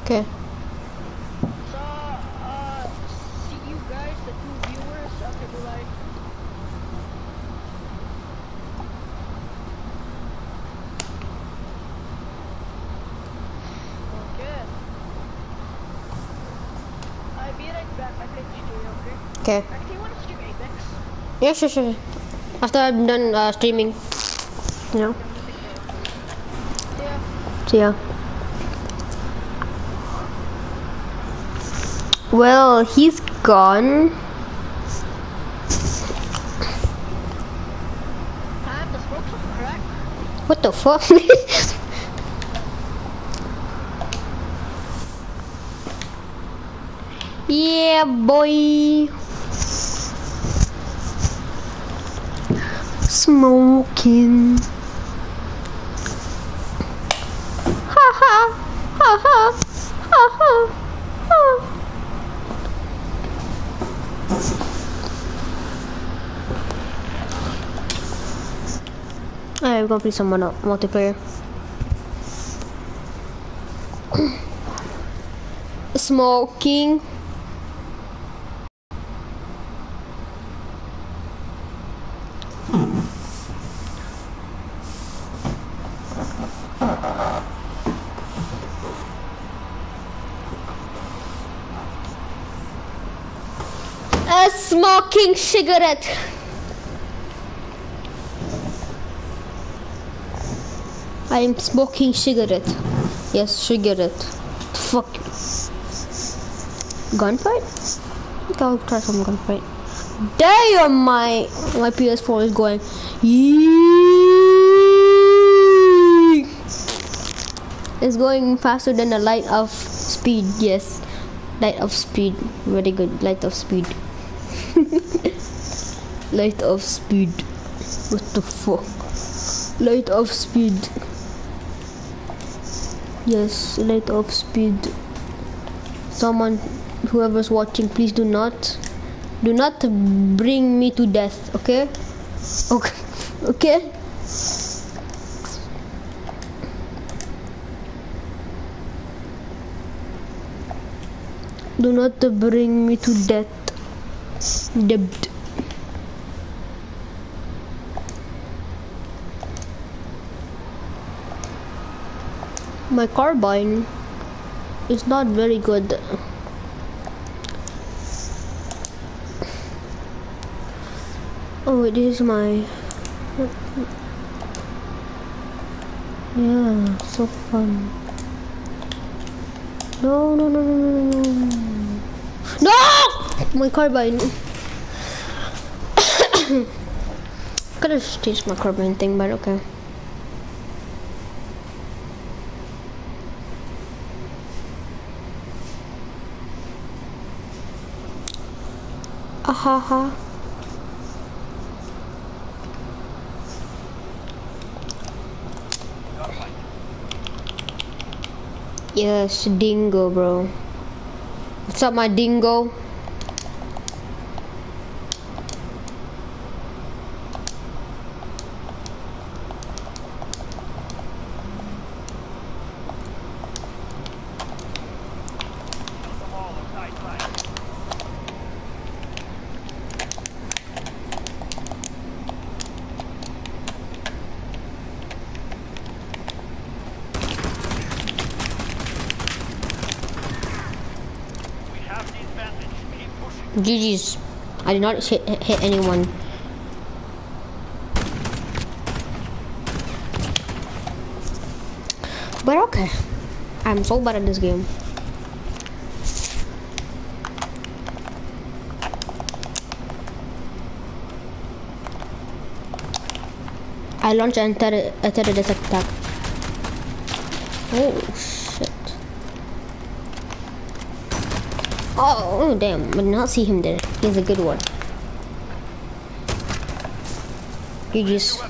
Okay. So, see you guys, the 2 viewers, after the live. Okay. I'll be right back. I play GTA, okay? Okay. Actually, you want to stream Apex? Yeah, sure. After I'm done streaming, you know. Yeah. See ya. Well, he's gone. Time to smoke some crack. What the fuck? Yeah, boy. Smoking. Ha ha. Ha ha. Ha ha. Ha. Alright, we're gonna play some multiplayer. Smoking. A smoking cigarette. I am smoking cigarette. Yes, cigarette. Fuck. Gunfight? Okay, I'll try some gunfight. Damn, my PS4 is going. Yee! It's going faster than the light of speed. Yes, light of speed. Very good. Light of speed. Light of speed. What the fuck? Light of speed. Yes, light of speed. Someone, whoever's watching, please do not bring me to death. Okay? Okay. Okay? Do not bring me to death. Dead. My carbine is not very good. Oh wait, this is my... Yeah, so fun. No! No! My carbine. Could have changed my carbine thing, but okay. Ahaha. Yes, dingo, bro. What's up, my dingo? GG's. I did not hit anyone. But okay. I'm so bad at this game. I launched a terrorist attack. Oh shit. Oh damn, I did not see him there. He's a good one. GG's.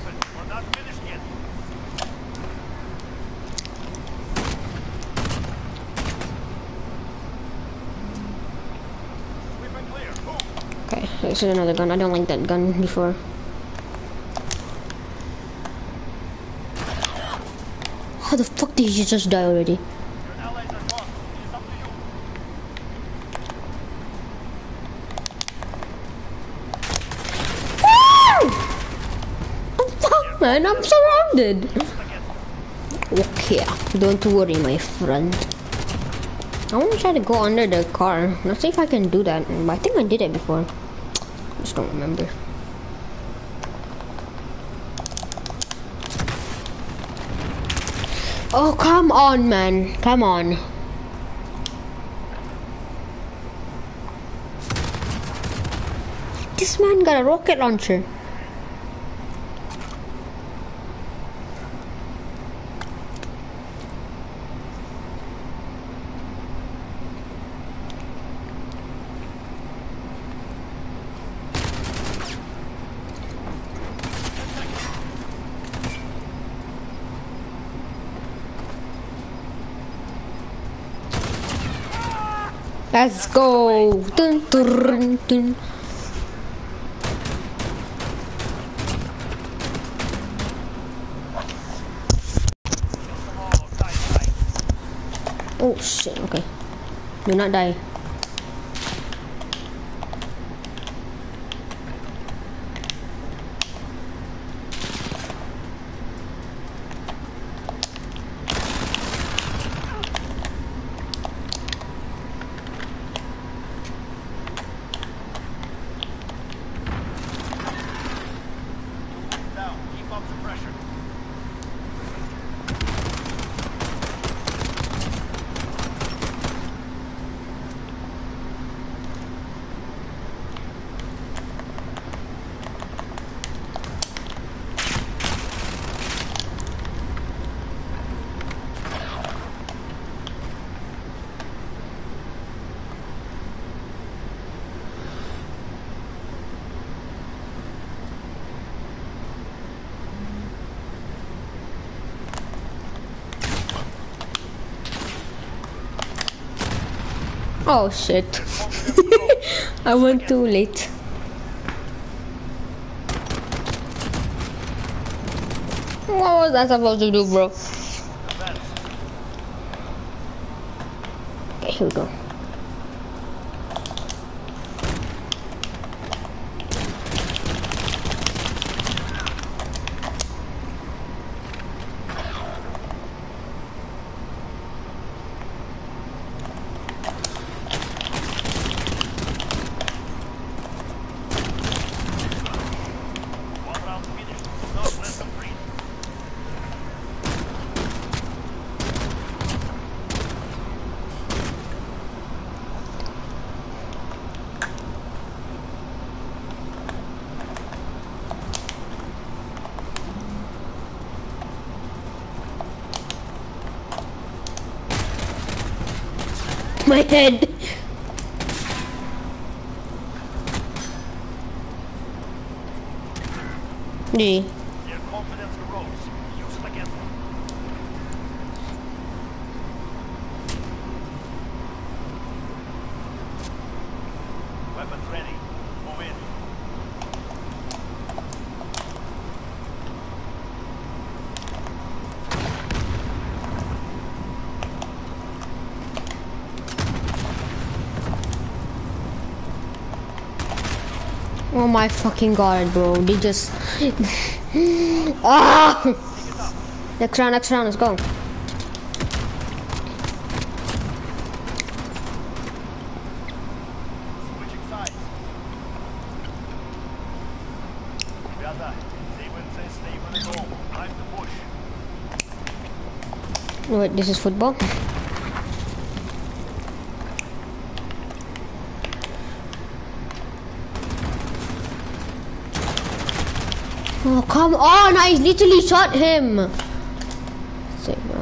Okay, this is another gun. I don't like that gun before. How the fuck did you just die already? man, I'm surrounded. Okay, don't worry, my friend. I want to try to go under the car. Let's see if I can do that. I think I did it before. I just don't remember. Oh, come on, man. Come on. This man got a rocket launcher. Let's go. Dun, dun, dun. Oh shit, okay. Do not die. Oh shit. I went too late. What was I supposed to do, bro? Okay, here we go. My head. Their confidence grows. Use it against them. Weapons ready. Move in. Oh my fucking god, bro. They just... ah! Next round, let's go. Switching sides. Stay with the goal. Time to push. Wait, this is football? Oh, come on! I literally shot him! Sick, bro.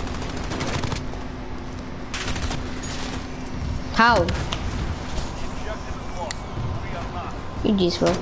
How? GG's, bro.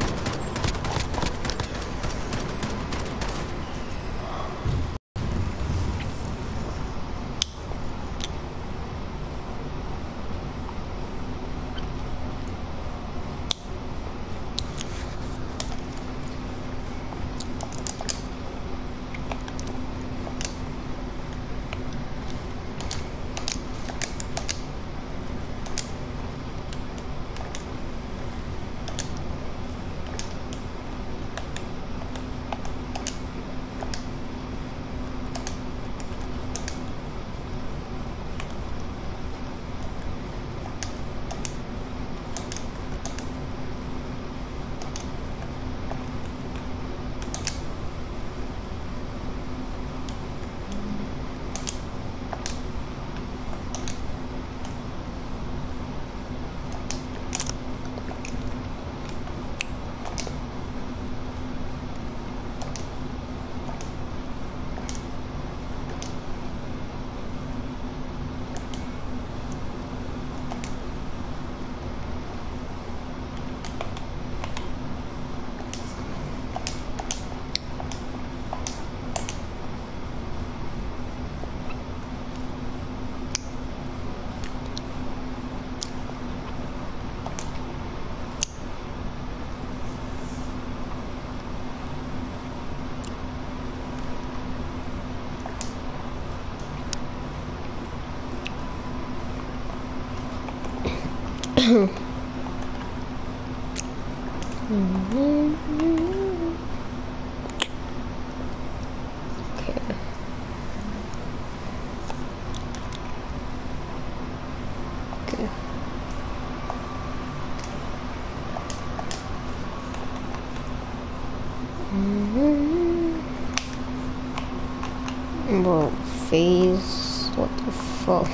Okay. Bro, phase. What the fuck?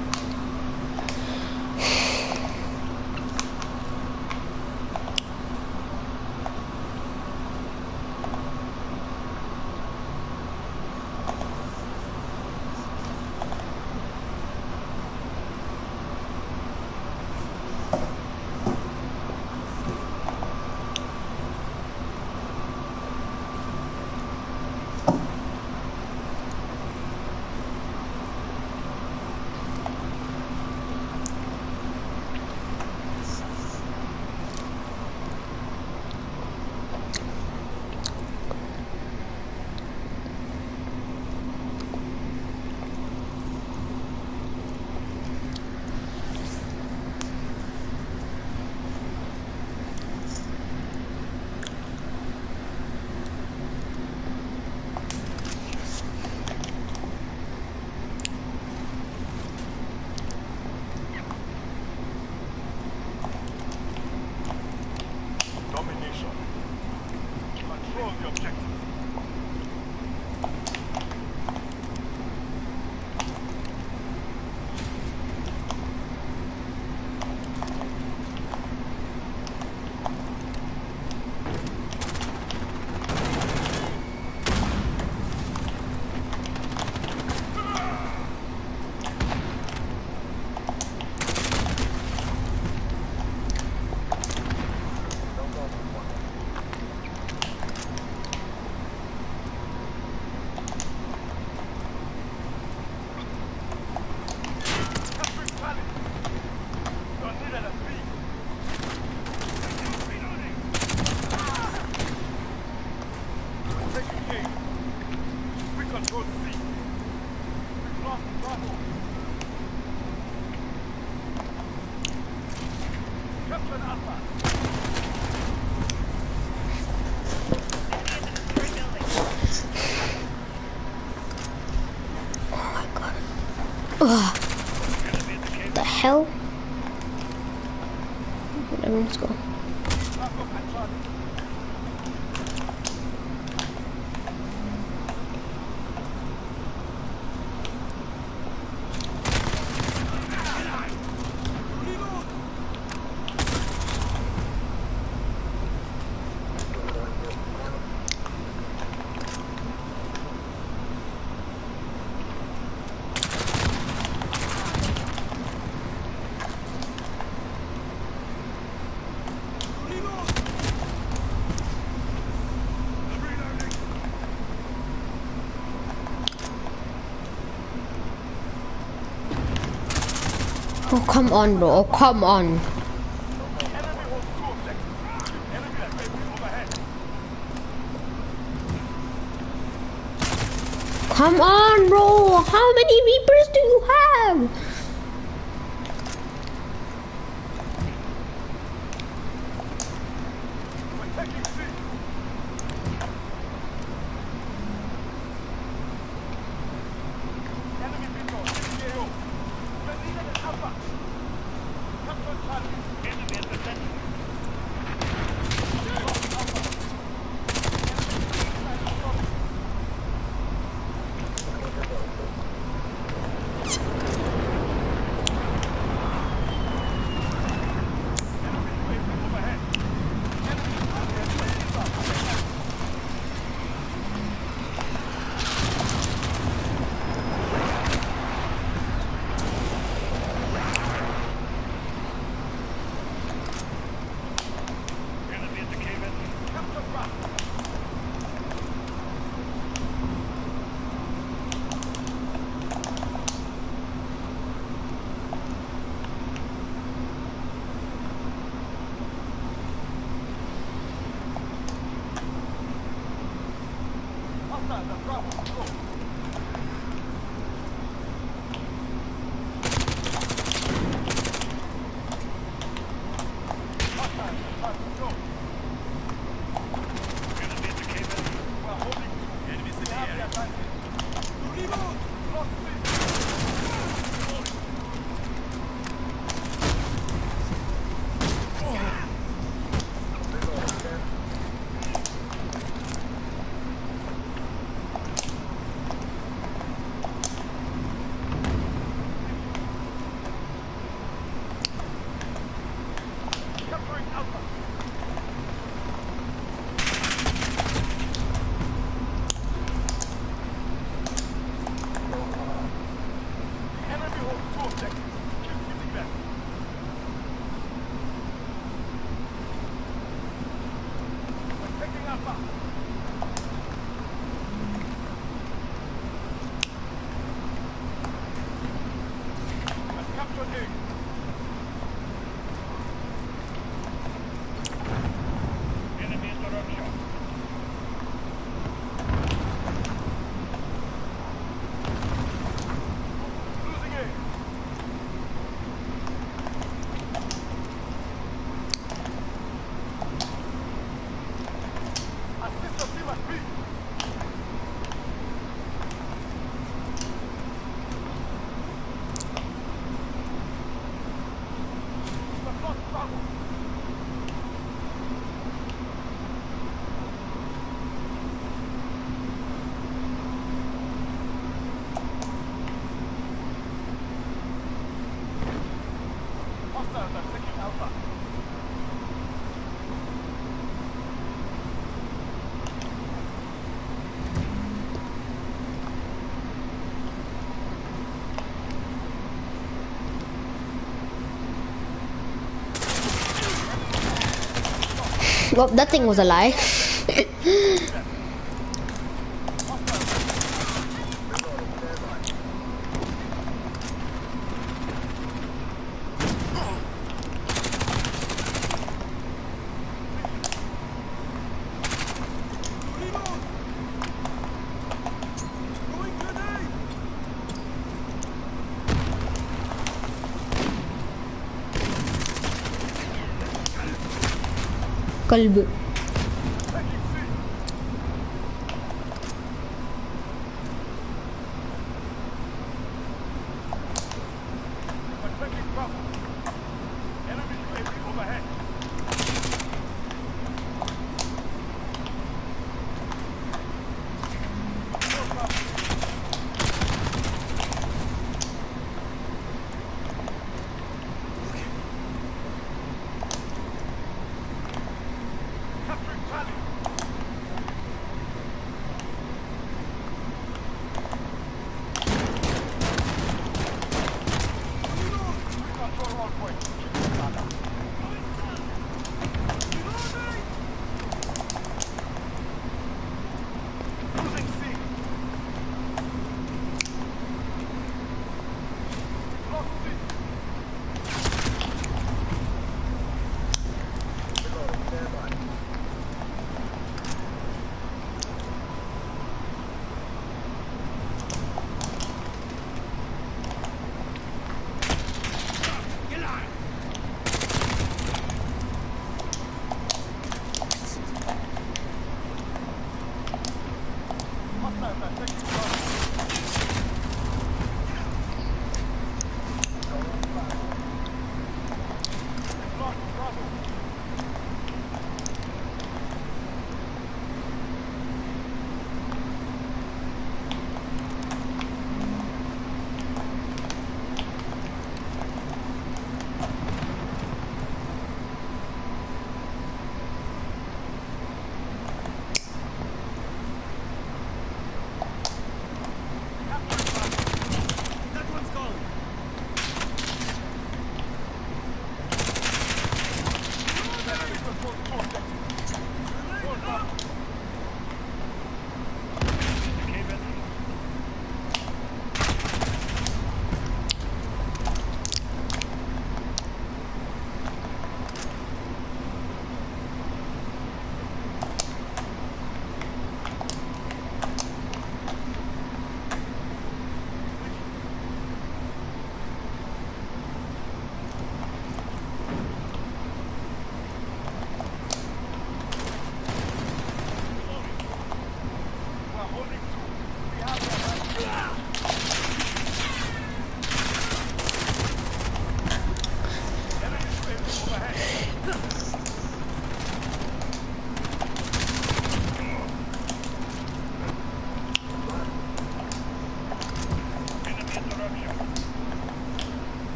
Domination. Control the objective. Ugh. The hell? Whatever, let's go. Oh, come on, bro. Oh, come on. Come on, bro. How many Reapers do you have? I've captured A. Enemy interruption. Losing A. Assist the team at B. The first battle. Hostiles are taking Alpha. Well, that thing was a lie. Kalb. Taking C. We're taking Bravo. Enemy UAV overhead. More Bravo.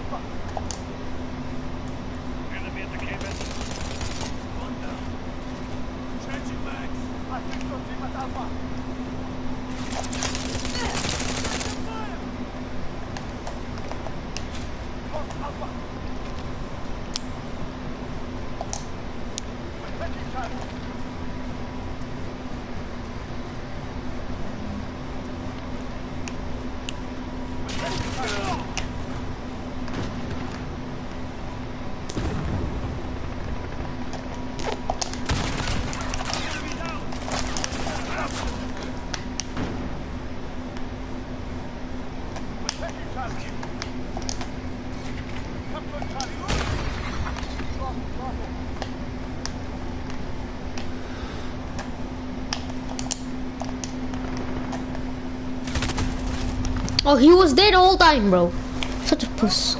Alpha. Enemy at the cave end. One down. Changing mags. Assist your team at Alpha. Fire! Lost Alpha. We're taking Charlie. We're taking Charlie. Oh, he was there the whole time, bro. Such a puss.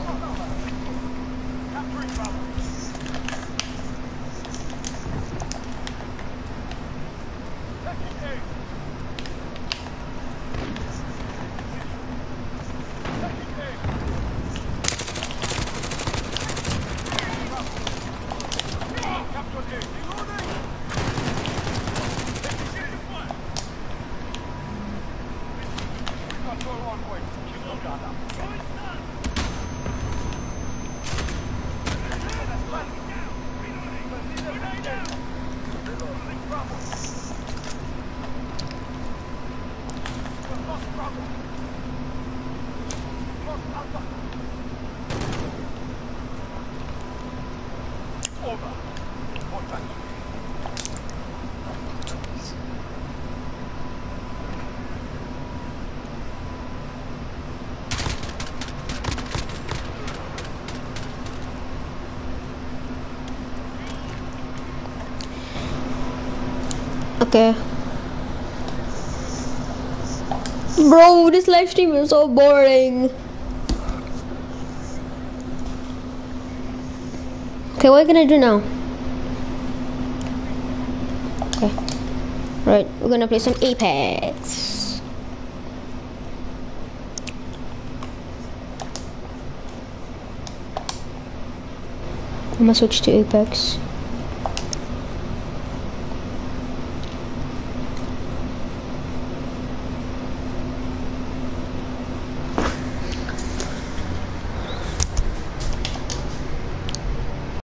Okay. Bro, this live stream is so boring. Okay, what are you gonna do now? Okay. Right, we're gonna play some Apex. I'm gonna switch to Apex.